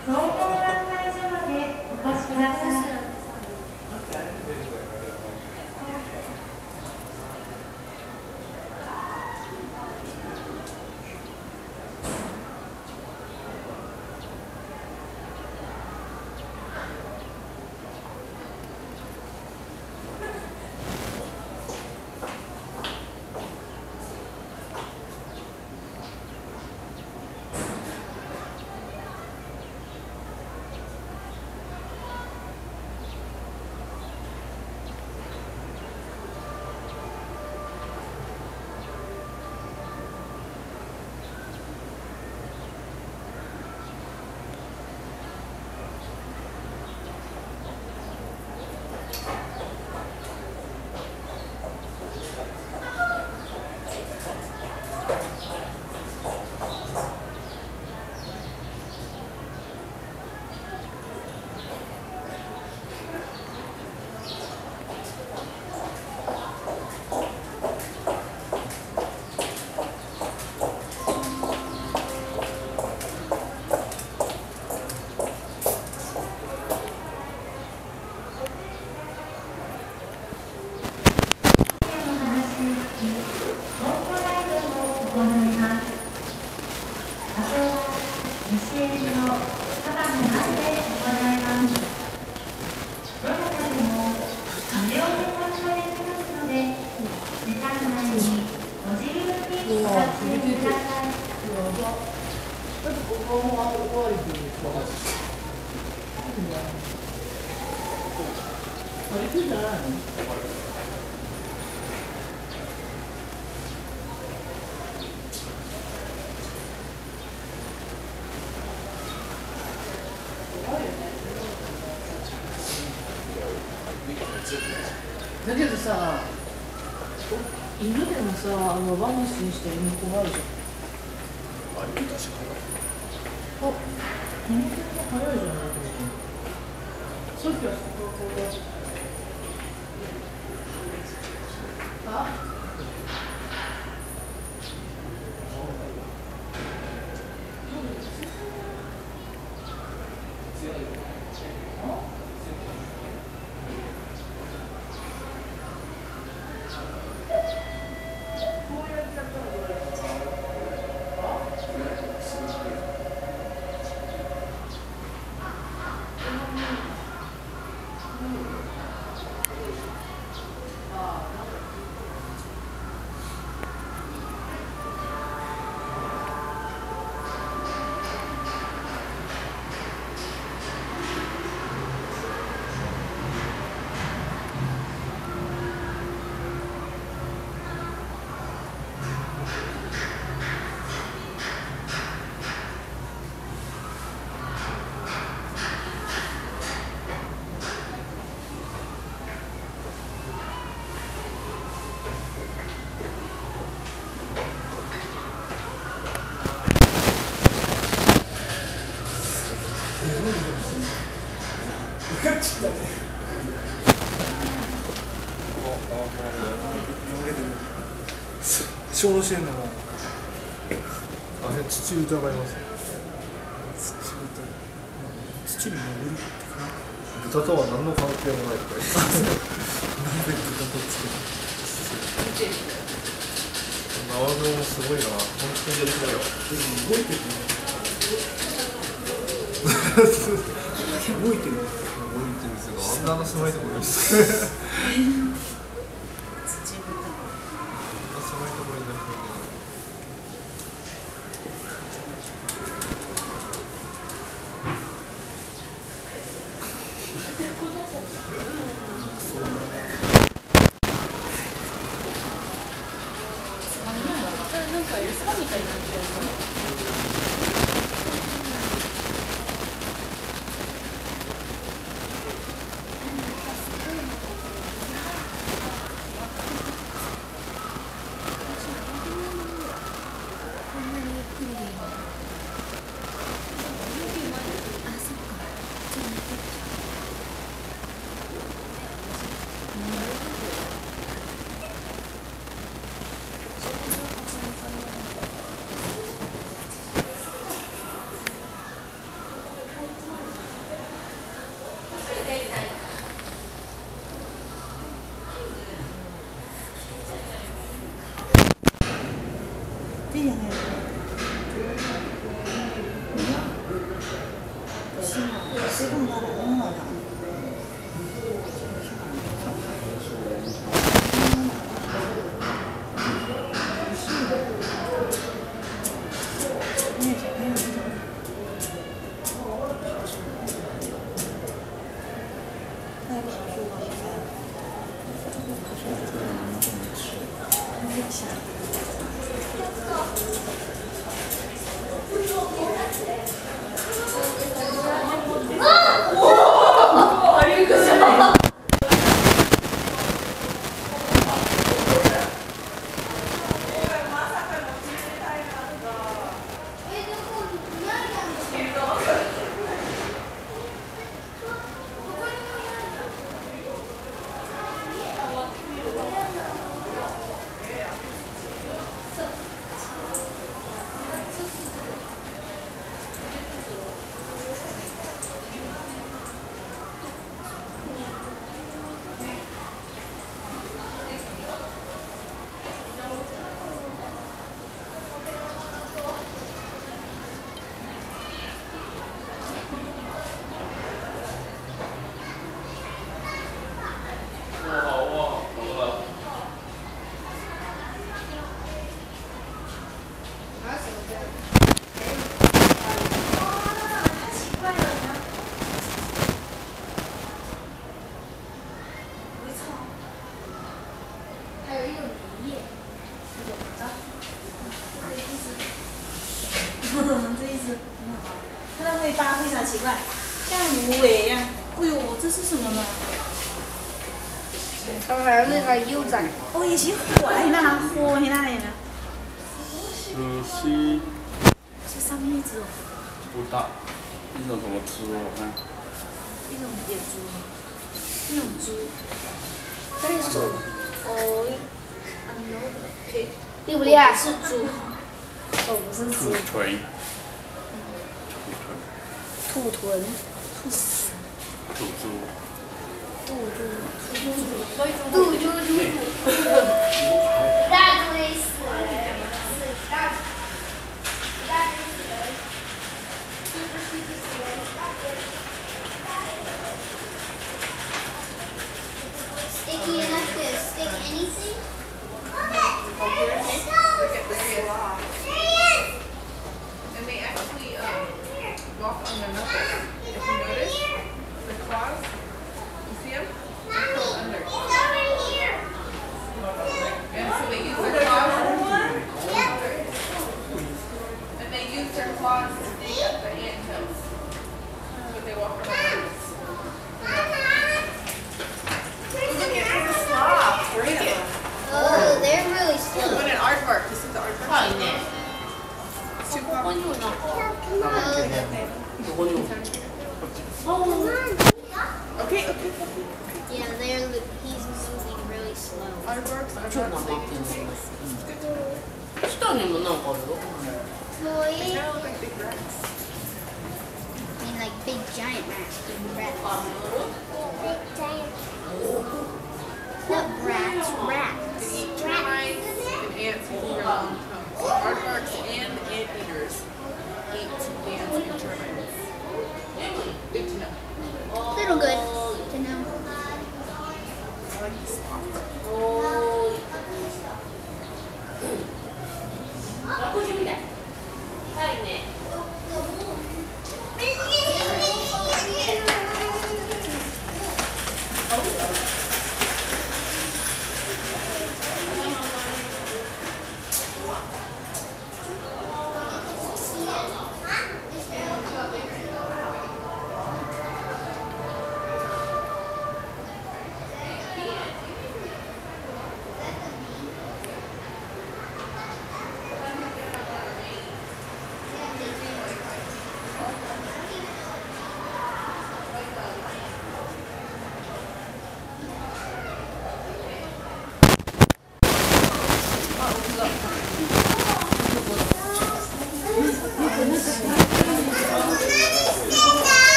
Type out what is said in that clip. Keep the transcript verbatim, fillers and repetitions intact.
総合案内所までお越しください。 だけどさ、犬でもさ、あのワンシーンして犬怖いじゃん。 あれ、確かに。 あ、犬って早いじゃない。さっきはそここう。あ。 小の支援のもあれ土疑います土疑土に潜るって豚とは何の関係もないとか言ってなんで豚とつける縄雲もすごいな本当にやりたいよ動いてる動いてる動いてるんですよあんなのすごいところです这一只很好，它的尾巴非常奇怪，像芦苇一样。哎呦，这是什么呢？ 他们还有那个幼崽。 哦，也是火，喺那火喺那里呢。 寿司这上面一只哦， 不大，一种什么猪哦？我看。 一种野猪，一种猪。 这是猪。 哦，可以。 厉不厉害？ 是猪。哦，不是兔猪。 腿。 兔臀。 兔猪。 兔猪。兔猪猪。大猪没死。大猪。大猪死了。Sticky enough to stick anything? There he is! And they actually um, walk on their knuckles. If you notice, the claws, you see them? They curl under. And so they use their claws. And they use their claws to dig up the anthills. But they walk on their knuckles. Look at the sloth. Great at them. Oh, they're really slow. What an aardvark. This is the aardvark. It's too far. Okay, okay. Yeah, they're li- he's moving really slow. Aardvarks are ちょっ not と待って safe. ね。下にもなんかあるよ。 Boy, They kind of look like big rats. I mean like big giant rats, big rats. Big giant. Not rats, They rats. eat termites and ants with their long tongues. So aardvarks and